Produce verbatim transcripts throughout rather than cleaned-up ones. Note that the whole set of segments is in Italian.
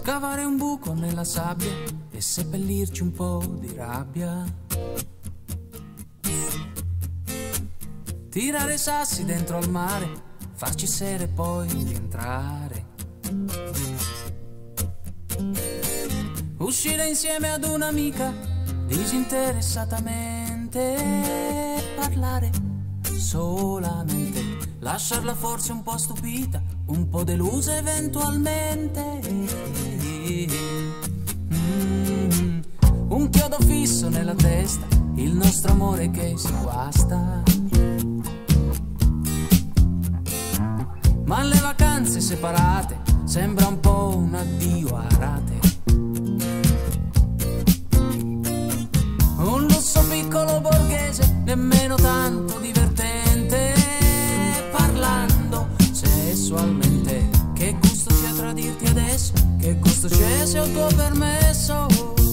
scavare un buco nella sabbia e seppellirci un po' di rabbia, tirare sassi dentro al mare, farci sere e poi rientrare, uscire insieme ad un'amica disinteressatamente, parlare solamente, lasciarla forse un po' stupita, un po' delusa eventualmente. Mm, un chiodo fisso nella testa, il nostro amore che si guasta, ma le vacanze separate sembra un po' un addio a rate. Un lusso piccolo borghese, nemmeno tanto divertente, parlando sessualmente. Che gusto c'è a tradirti adesso? Che gusto c'è se ho il tuo permesso?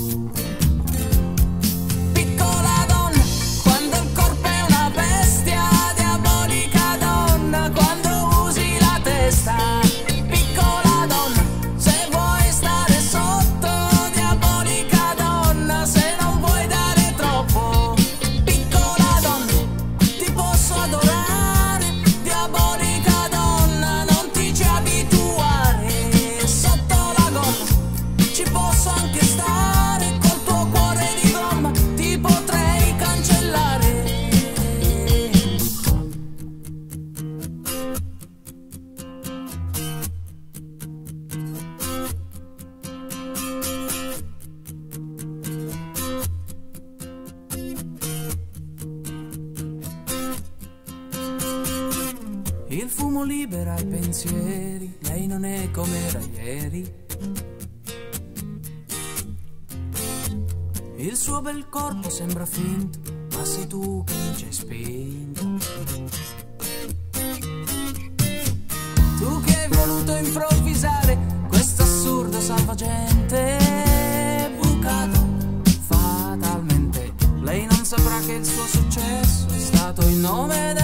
Piccola donna, quando il corpo è una bestia, diabolica donna, quando usi la testa. Piccola donna, se vuoi stare sotto, diabolica donna, se non vuoi dare troppo. Piccola donna, ti posso adorare, diabolica donna, non ti ci abituare. Sotto la gonna ci posso anche stare, col tuo cuore di gomma ti potrei cancellare. Il fumo libera i pensieri, lei non è come era ieri. Il suo bel corpo sembra finto, ma sei tu che mi ci hai spinto. Tu che hai voluto improvvisare questo assurdo salvagente, bucato fatalmente. Lei non saprà che il suo successo è stato in nome